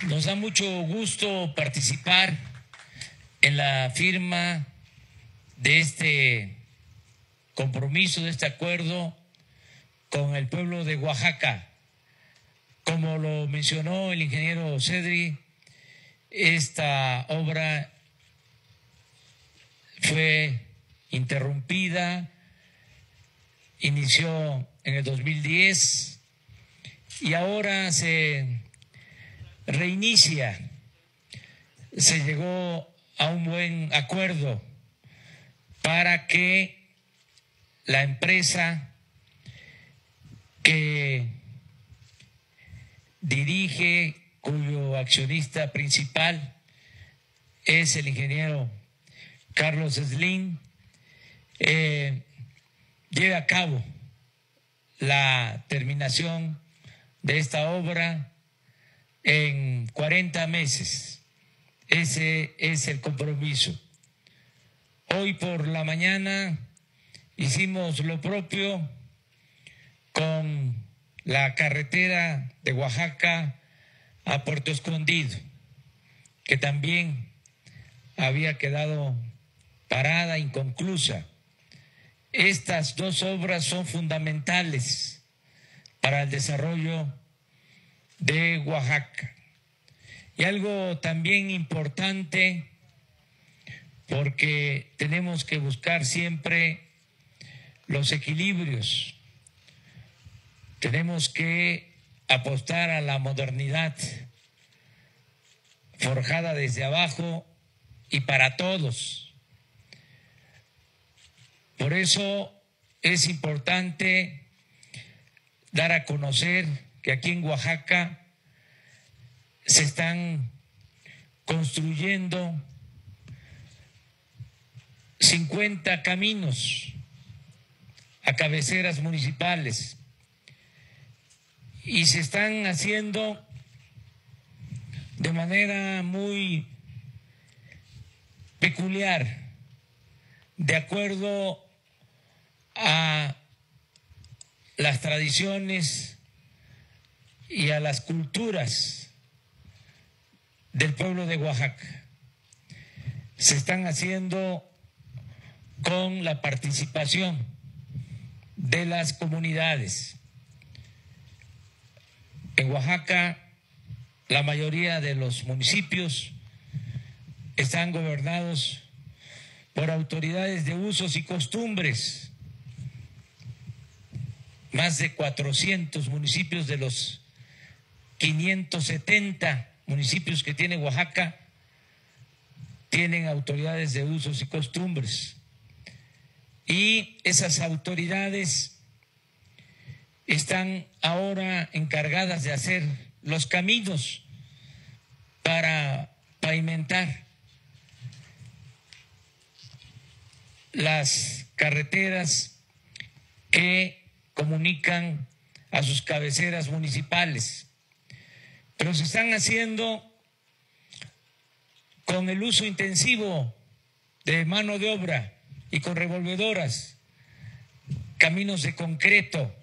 Nos da mucho gusto participar en la firma de este compromiso, de este acuerdo con el pueblo de Oaxaca. Como lo mencionó el ingeniero Cedri, esta obra fue interrumpida, inició en el 2010 y ahora se reinicia. Se llegó a un buen acuerdo para que la empresa que dirige, cuyo accionista principal es el ingeniero Carlos Slim, lleve a cabo la terminación de esta obra en 40 meses. Ese es el compromiso. Hoy por la mañana hicimos lo propio con la carretera de Oaxaca a Puerto Escondido, que también había quedado parada, inconclusa. Estas dos obras son fundamentales para el desarrollo de Oaxaca. Y algo también importante, porque tenemos que buscar siempre los equilibrios, tenemos que apostar a la modernidad forjada desde abajo y para todos. Por eso es importante dar a conocer que aquí en Oaxaca se están construyendo 50 caminos a cabeceras municipales y se están haciendo de manera muy peculiar, de acuerdo a las tradiciones y a las culturas del pueblo de Oaxaca. Se están haciendo con la participación de las comunidades. En Oaxaca, la mayoría de los municipios están gobernados por autoridades de usos y costumbres. Más de 400 municipios de los 570 municipios que tiene Oaxaca tienen autoridades de usos y costumbres. Y esas autoridades están ahora encargadas de hacer los caminos para pavimentar las carreteras que comunican a sus cabeceras municipales. Pero se están haciendo con el uso intensivo de mano de obra y con revolvedoras, caminos de concreto,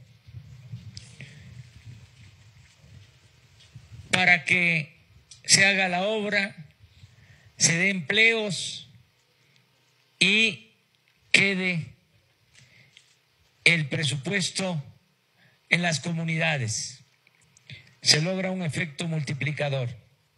para que se haga la obra, se dé empleos y quede el presupuesto en las comunidades. Se logra un efecto multiplicador.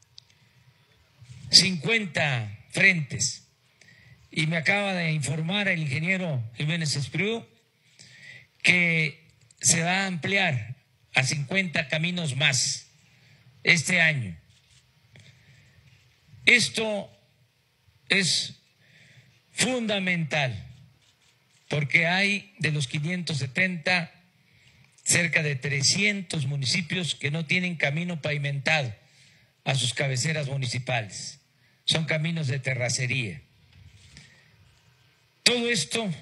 50 frentes. Y me acaba de informar el ingeniero Jiménez Espriu que se va a ampliar a 50 caminos más este año. Esto es fundamental porque hay de los 570 cerca de 300 municipios que no tienen camino pavimentado a sus cabeceras municipales. Son caminos de terracería. Todo esto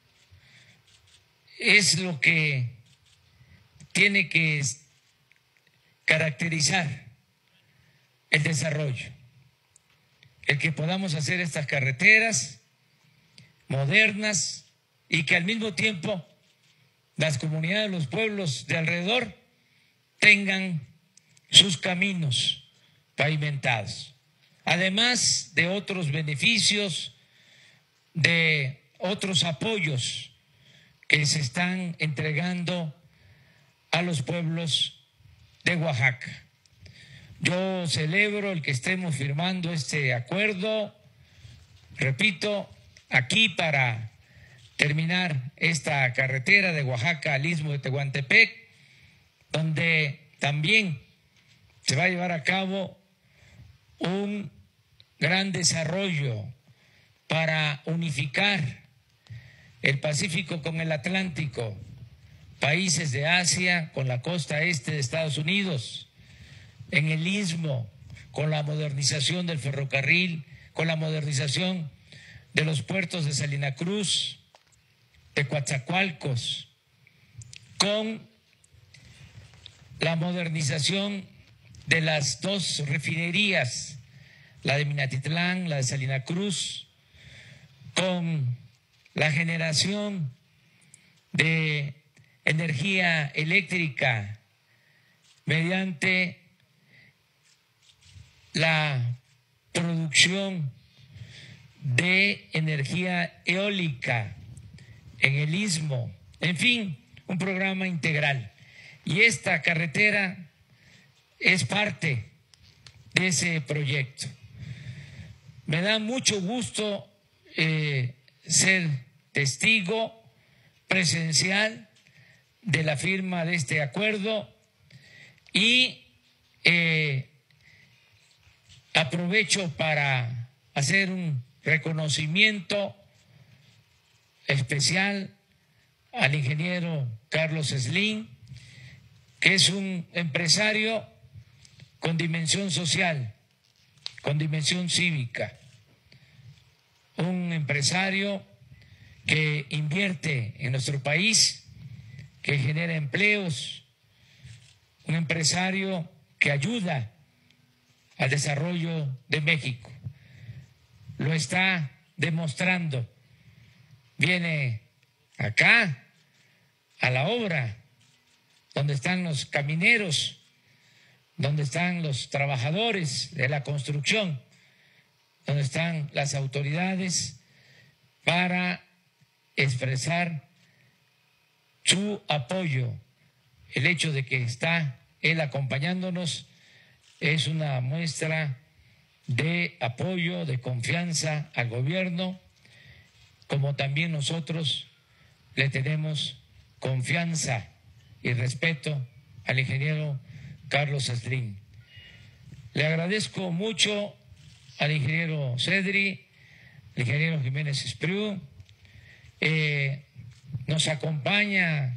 es lo que tiene que caracterizar el desarrollo. El que podamos hacer estas carreteras modernas y que al mismo tiempo las comunidades, los pueblos de alrededor tengan sus caminos pavimentados, además de otros beneficios, de otros apoyos que se están entregando a los pueblos de Oaxaca. Yo celebro el que estemos firmando este acuerdo, repito, aquí para terminar esta carretera de Oaxaca al Istmo de Tehuantepec, donde también se va a llevar a cabo un gran desarrollo para unificar el Pacífico con el Atlántico, países de Asia con la costa este de Estados Unidos, en el Istmo, con la modernización del ferrocarril, con la modernización de los puertos de Salina Cruz, de Coatzacoalcos, con la modernización de las dos refinerías, la de Minatitlán, la de Salina Cruz, con la generación de energía eléctrica mediante la producción de energía eólica en el Istmo, en fin, un programa integral. Y esta carretera es parte de ese proyecto. Me da mucho gusto ser testigo presencial de la firma de este acuerdo y aprovecho para hacer un reconocimiento especial al ingeniero Carlos Slim, que es un empresario con dimensión social, con dimensión cívica, un empresario que invierte en nuestro país, que genera empleos, un empresario que ayuda al desarrollo de México. Lo está demostrando. Viene acá a la obra, donde están los camineros, donde están los trabajadores de la construcción, donde están las autoridades, para expresar su apoyo. El hecho de que está él acompañándonos es una muestra de apoyo, de confianza al gobierno, como también nosotros le tenemos confianza y respeto al ingeniero Carlos Slim. Le agradezco mucho al ingeniero Cedri, al ingeniero Jiménez Espriu. Nos acompaña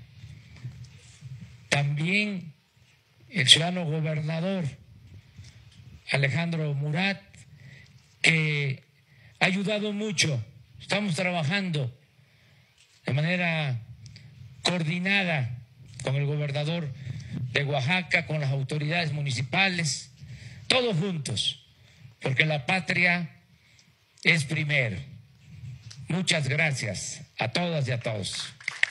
también el ciudadano gobernador Alejandro Murat, que ha ayudado mucho. Estamos trabajando de manera coordinada con el gobernador de Oaxaca, con las autoridades municipales, todos juntos, porque la patria es primero. Muchas gracias a todas y a todos.